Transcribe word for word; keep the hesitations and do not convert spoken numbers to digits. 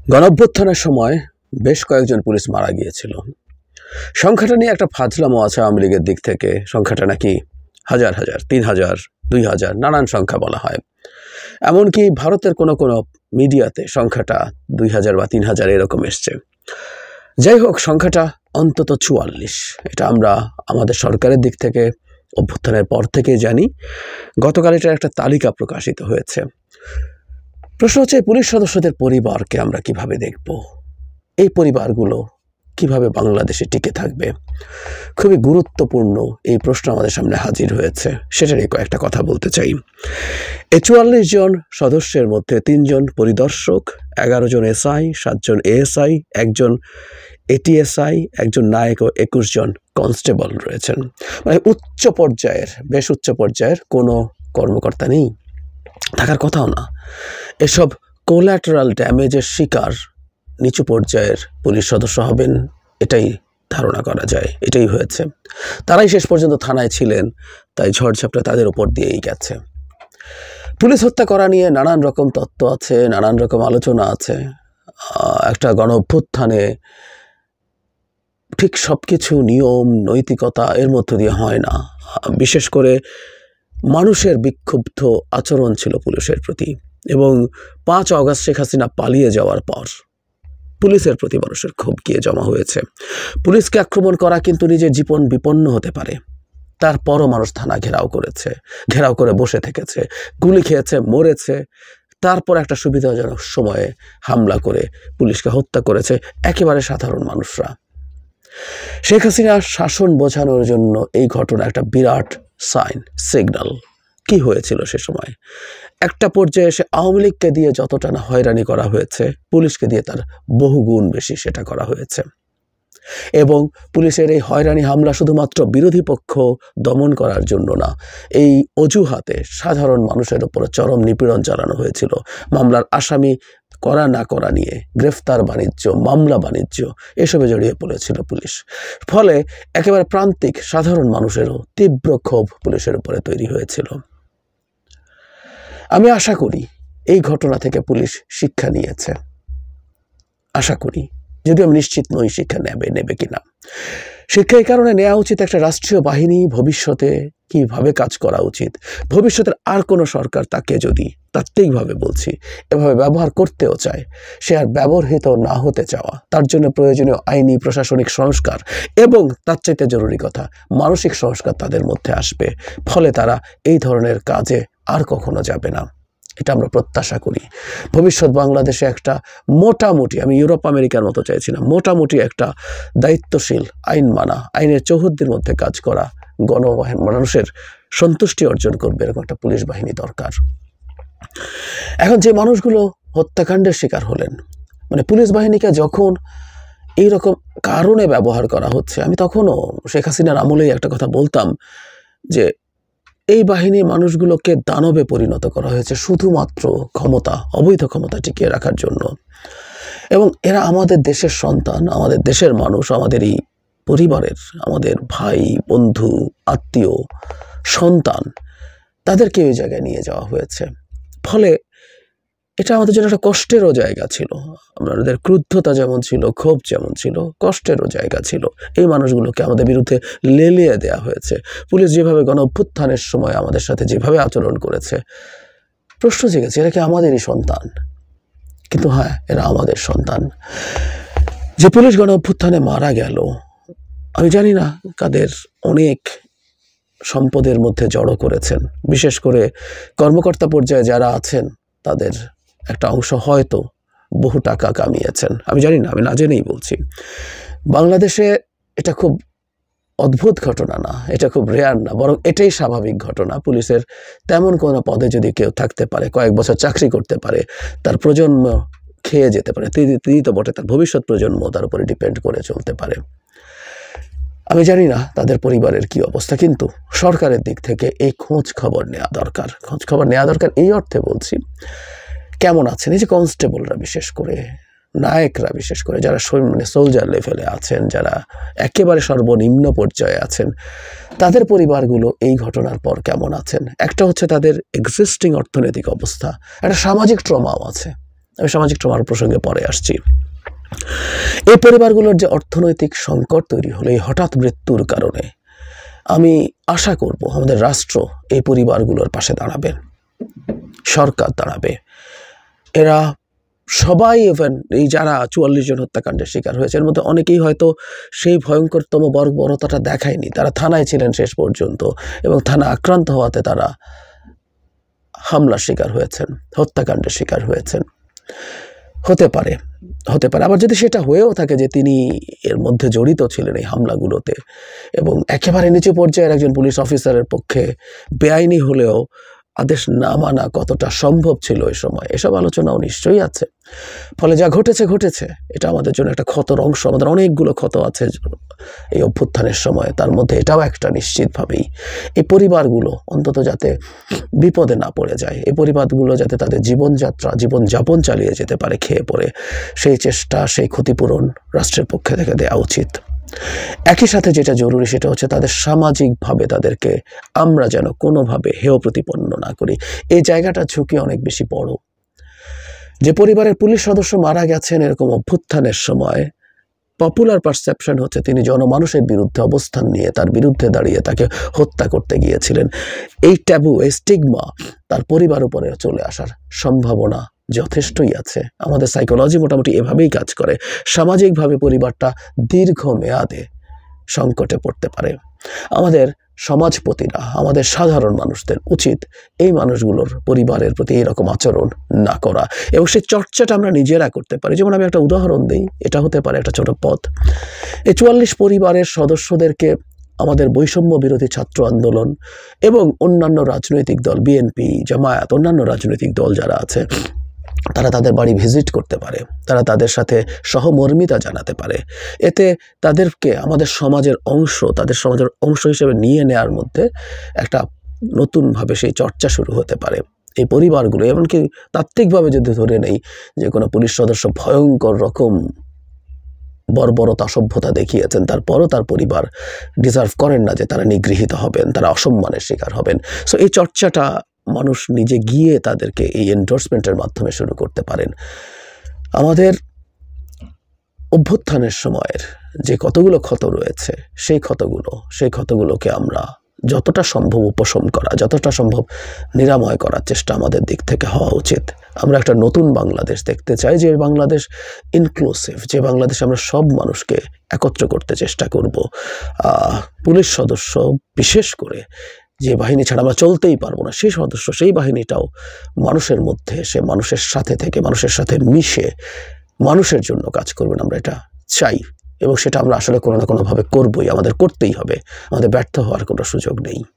গণঅভ্যুত্থানের সময় বেশ কয়েকজন পুলিশ মারা গিয়েছিল। সংখ্যাটা নিয়ে একটা ফাজলামো আছে আওয়ামী লীগের দিক থেকে। সংখ্যাটা নাকি হাজার হাজার, তিন হাজার, দুই হাজার, নানান সংখ্যা বলা হয়। এমনকি ভারতের কোনো কোনো মিডিয়াতে সংখ্যাটা দুই হাজার বা তিন হাজার এরকম এসছে। যাই হোক, সংখ্যাটা অন্তত চুয়াল্লিশ। এটা আমরা আমাদের সরকারের দিক থেকে অভ্যুত্থানের পর থেকে জানি। গতকাল এটার একটা তালিকা প্রকাশিত হয়েছে। প্রশ্ন হচ্ছে, পুলিশ সদস্যদের পরিবারকে আমরা কিভাবে দেখব? এই পরিবারগুলো কিভাবে বাংলাদেশে টিকে থাকবে? খুবই গুরুত্বপূর্ণ এই প্রশ্ন আমাদের সামনে হাজির হয়েছে। সেটারই কয়েকটা কথা বলতে চাই। এই চুয়াল্লিশ জন সদস্যের মধ্যে তিনজন পরিদর্শক, এগারো জন এসআই, সাতজন এএসআই, একজন এটিএসআই, একজন নায়ক ও একুশ জন কনস্টেবল রয়েছেন। মানে উচ্চ পর্যায়ের, বেশ উচ্চ পর্যায়ের কোনো কর্মকর্তা নেই, থাকার কথাও না। এসব কোল্যাটারাল ড্যামেজের শিকার নিচু পর্যায়ের পুলিশ সদস্য হবেন, এটাই ধারণা করা যায়। এটাই হয়েছে। তারাই শেষ পর্যন্ত থানায় ছিলেন, তাই ঝড়ঝাপটা তাদের উপর দিয়েই গেছে। পুলিশ হত্যা করা নিয়ে নানান রকম তত্ত্ব আছে, নানান রকম আলোচনা আছে। একটা গণ অভ্যুত্থানে ঠিক সব কিছু নিয়ম নৈতিকতা এর মধ্য দিয়ে হয় না। বিশেষ করে মানুষের বিক্ষুব্ধ আচরণ ছিল পুলিশের প্রতি, এবং পাঁচ অগাস্ট শেখ হাসিনা পালিয়ে যাওয়ার পর পুলিশের প্রতি মানুষের ক্ষোভ গিয়ে জমা হয়েছে। পুলিশকে আক্রমণ করা কিন্তু নিজের জীবন বিপন্ন হতে পারে, তারপরও মানুষ থানা ঘেরাও করেছে, ঘেরাও করে বসে থেকেছে, গুলি খেয়েছে, মরেছে। তারপর একটা সুবিধাজনক সময়ে হামলা করে পুলিশকে হত্যা করেছে একেবারে সাধারণ মানুষরা। শেখ হাসিনার শাসন বোঝানোর জন্য এই ঘটনা একটা বিরাট সাইন, সিগন্যাল। কি হয়েছিল সে সময়? একটা পর্যায়ে এসে আওয়ামী লীগকে দিয়ে যতটা না হয়রানি করা হয়েছে, পুলিশকে দিয়ে তার বহুগুণ বেশি সেটা করা হয়েছে। এবং পুলিশের এই হয়রানি হামলা শুধুমাত্র বিরোধী পক্ষ দমন করার জন্য না, এই অজুহাতে সাধারণ মানুষের উপরে চরম নিপীড়ন চালানো হয়েছিল। মামলার আসামি করা না করা নিয়ে গ্রেফতার বাণিজ্য, মামলা বাণিজ্য এসবে জড়িয়ে পড়েছিল পুলিশ। ফলে একেবারে প্রান্তিক সাধারণ মানুষেরও তীব্র ক্ষোভ পুলিশের উপরে তৈরি হয়েছিল। আমি আশা করি এই ঘটনা থেকে পুলিশ শিক্ষা নিয়েছে, আশা করি, যদিও আমি নিশ্চিত নই শিক্ষা নেবে নেবে কিনা। শিক্ষা এই কারণে নেওয়া উচিত, একটা রাষ্ট্রীয় বাহিনী ভবিষ্যতে কিভাবে কাজ করা উচিত। ভবিষ্যতের আর কোনো সরকার তাকে যদি, তাত্ত্বিকভাবে বলছি, এভাবে ব্যবহার করতেও চায়, সে আর ব্যবহৃত না হতে চাওয়া, তার জন্য প্রয়োজনীয় আইনি প্রশাসনিক সংস্কার এবং তার চাইতে জরুরি কথা মানসিক সংস্কার তাদের মধ্যে আসবে। ফলে তারা এই ধরনের কাজে আর কখনো যাবে না, এটা আমরা প্রত্যাশা করি। ভবিষ্যৎ বাংলাদেশে একটা মোটামুটি, আমি ইউরোপ আমেরিকার মতো চাইছি না, মোটামুটি একটা দায়িত্বশীল, আইন মানা, আইনের চৌহদ্দির মধ্যে কাজ করা, গণবাহিনী মানুষের সন্তুষ্টি অর্জন করবে এরকম একটা পুলিশ বাহিনী দরকার। এখন যে মানুষগুলো হত্যাকাণ্ডের শিকার হলেন, মানে পুলিশ বাহিনীকে যখন এইরকম কারণে ব্যবহার করা হচ্ছে, আমি তখনও শেখ হাসিনার আমলেই একটা কথা বলতাম যে এই বাহিনীর মানুষগুলোকে দানবে পরিণত করা হয়েছে শুধুমাত্র ক্ষমতা, অবৈধ ক্ষমতা টিকিয়ে রাখার জন্য। এবং এরা আমাদের দেশের সন্তান, আমাদের দেশের মানুষ, আমাদের এই পরিবারের, আমাদের ভাই, বন্ধু, আত্মীয়, সন্তান, তাদেরকে ওই জায়গায় নিয়ে যাওয়া হয়েছে। ফলে এটা আমাদের জন্য একটা কষ্টেরও জায়গা ছিল। আমাদের ক্রুদ্ধতা যেমন ছিল, ক্ষোভ যেমন ছিল, কষ্টেরও জায়গা ছিল। এই মানুষগুলোকে আমাদের বিরুদ্ধে লেলিয়ে দেওয়া হয়েছে। পুলিশ যেভাবে গণ অভ্যুত্থানের সময় আমাদের সাথে যেভাবে আচরণ করেছে, প্রশ্ন জেগেছে, এরা কি আমাদেরই সন্তান? কিন্তু হ্যাঁ, এরা আমাদের সন্তান। যে পুলিশ গণ অভ্যুত্থানে মারা গেল, আমি জানি না কাদের অনেক সম্পদের মধ্যে জড়ো করেছেন। বিশেষ করে কর্মকর্তা পর্যায়ে যারা আছেন, তাদের একটা অংশ হয়তো বহু টাকা কামিয়েছেন, আমি জানি না, আমি না জেনেই বলছি। বাংলাদেশে এটা খুব অদ্ভুত ঘটনা না, এটা খুব রেয়ার না, বরং এটাই স্বাভাবিক ঘটনা। পুলিশের তেমন কোনো পদে যদি কেউ থাকতে পারে, কয়েক বছর চাকরি করতে পারে, তার প্রজন্ম খেয়ে যেতে পারে, তিনি তো বটে, তার ভবিষ্যৎ প্রজন্ম তার উপরে ডিপেন্ড করে চলতে পারে। আমি জানি না তাদের পরিবারের কি অবস্থা, কিন্তু সরকারের দিক থেকে এই খোঁজ খবর নেওয়া দরকার। খোঁজ খবর নেওয়া দরকার এই অর্থে বলছি, কেমন আছেন এই যে কনস্টেবলরা, বিশেষ করে নায়করা, বিশেষ করে যারা মানে সোলজার লেভেলে আছেন, যারা একেবারে সর্বনিম্ন পর্যায়ে আছেন, তাদের পরিবারগুলো এই ঘটনার পর কেমন আছেন। একটা হচ্ছে তাদের এক্সিস্টিং অর্থনৈতিক অবস্থা, একটা সামাজিক ট্রমাও আছে। আমি সামাজিক ট্রমার প্রসঙ্গে পরে আসছি। এই পরিবারগুলোর যে অর্থনৈতিক সংকট তৈরি হলো এই হঠাৎ মৃত্যুর কারণে, আমি আশা করব আমাদের রাষ্ট্র এই পরিবারগুলোর পাশে দাঁড়াবে, সরকার দাঁড়াবে। এরা সবাই, ইভেন এই যারা চুয়াল্লিশ জন হত্যাকাণ্ডের শিকার হয়েছে এর মধ্যে অনেকেই হয়তো সেই ভয়ঙ্করতম বর্বরতাটা দেখায়নি। তারা থানায় ছিলেন শেষ পর্যন্ত এবং থানা আক্রান্ত হওয়াতে তারা হামলার শিকার হয়েছেন, হত্যাকাণ্ডের শিকার হয়েছেন। হতে পারে হতে পারে আবার যদি সেটা হয়েও থাকে যে তিনি এর মধ্যে জড়িত ছিলেন এই হামলাগুলোতে, এবং একেবারে নিচু পর্যায়ের একজন পুলিশ অফিসারের পক্ষে বেআইনি হলেও আদেশ না মানা কতটা সম্ভব ছিল এই সময়, এসব আলোচনাও নিশ্চয়ই আছে। ফলে যা ঘটেছে ঘটেছে, এটা আমাদের জন্য একটা ক্ষতর অংশ। আমাদের অনেকগুলো ক্ষত আছে এই অভ্যুত্থানের সময়, তার মধ্যে এটাও একটা নিশ্চিতভাবেই। এই পরিবারগুলো অন্তত যাতে বিপদে না পড়ে যায়, এই পরিবারগুলো যাতে তাদের জীবনযাত্রা জীবনযাপন চালিয়ে যেতে পারে খেয়ে পড়ে, সেই চেষ্টা, সেই ক্ষতিপূরণ রাষ্ট্রের পক্ষে থেকে দেওয়া উচিত। একই সাথে যেটা জরুরি সেটা হচ্ছে তাদের সামাজিকভাবে তাদেরকে আমরা যেন কোনোভাবে হেয় প্রতিপন্ন না করি। এই জায়গাটা ঝুঁকি অনেক বেশি বড়। যে পরিবারের পুলিশ সদস্য মারা গেছেন এরকম অভ্যুত্থানের সময়, পপুলার পারসেপশন হচ্ছে তিনি জনমানুষের বিরুদ্ধে অবস্থান নিয়ে তার বিরুদ্ধে দাঁড়িয়ে তাকে হত্যা করতে গিয়েছিলেন। এই ট্যাবু, এই স্টিগমা তার পরিবার উপরে চলে আসার সম্ভাবনা যথেষ্টই আছে। আমাদের সাইকোলজি মোটামুটি এভাবেই কাজ করে। সামাজিকভাবে পরিবারটা দীর্ঘ মেয়াদে সংকটে পড়তে পারে। আমাদের সমাজপতিরা, আমাদের সাধারণ মানুষদের উচিত এই মানুষগুলোর পরিবারের প্রতি এরকম আচরণ না করা, এবং সেই চর্চাটা আমরা নিজেরা করতে পারি। যেমন আমি একটা উদাহরণ দিই, এটা হতে পারে একটা ছোট পথ। এই চুয়াল্লিশ পরিবারের সদস্যদেরকে আমাদের বৈষম্য বিরোধী ছাত্র আন্দোলন এবং অন্যান্য রাজনৈতিক দল, বিএনপি, জামায়াত, অন্যান্য রাজনৈতিক দল যারা আছে, তারা তাদের বাড়ি ভিজিট করতে পারে, তারা তাদের সাথে সহমর্মিতা জানাতে পারে। এতে তাদেরকে আমাদের সমাজের অংশ, তাদের সমাজের অংশ হিসেবে নিয়ে নেওয়ার মধ্যে একটা নতুনভাবে সেই চর্চা শুরু হতে পারে। এই পরিবারগুলো, এমনকি তাত্ত্বিকভাবে যদি ধরে নেই যে কোনো পুলিশ সদস্য ভয়ঙ্কর রকম বর্বরতা, সভ্যতা দেখিয়েছেন, তারপরও তার পরিবার ডিজার্ভ করেন না যে তারা নিগৃহীত হবেন, তারা অসম্মানের শিকার হবেন। সো এই চর্চাটা মানুষ নিজে গিয়ে তাদেরকে এই এন্ডোর্সমেন্টের মাধ্যমে শুরু করতে পারেন। আমাদের অভ্যুত্থানের সময়ের যে কতগুলো ক্ষত রয়েছে, সেই ক্ষতগুলো সেই ক্ষতগুলোকে আমরা যতটা সম্ভব উপশম করা, যতটা সম্ভব নিরাময় করার চেষ্টা আমাদের দিক থেকে হওয়া উচিত। আমরা একটা নতুন বাংলাদেশ দেখতে চাই, যে বাংলাদেশ ইনক্লুসিভ, যে বাংলাদেশ আমরা সব মানুষকে একত্র করতে চেষ্টা করব। পুলিশ সদস্য বিশেষ করে, যে বাহিনী ছাড়া আমরা চলতেই পারবো না, সেই সদস্য, সেই বাহিনীটাও মানুষের মধ্যে এসে মানুষের সাথে থেকে মানুষের সাথে মিশে মানুষের জন্য কাজ করবেন, আমরা এটা চাই। এবং সেটা আমরা আসলে কোনো না কোনোভাবে করবই, আমাদের করতেই হবে, আমাদের ব্যর্থ হওয়ার কোনো সুযোগ নেই।